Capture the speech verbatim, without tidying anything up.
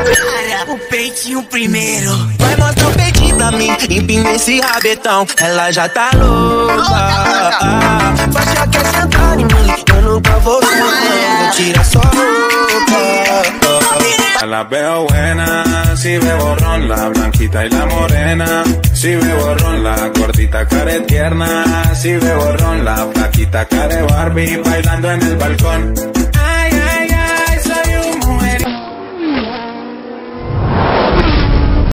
O peitinho primeiro. Vai mostrar o peitinho pra mim, empina esse rabetão. Ela já tá louca. Vai já quer sentar em mim, eu nunca vou ver. Tira sua roupa. La veo buena, si bebo ron, la blanquita y la morena. Si bebo ron, la gordita care tierna. Si bebo ron, la flaquita care Barbie bailando en el balcón.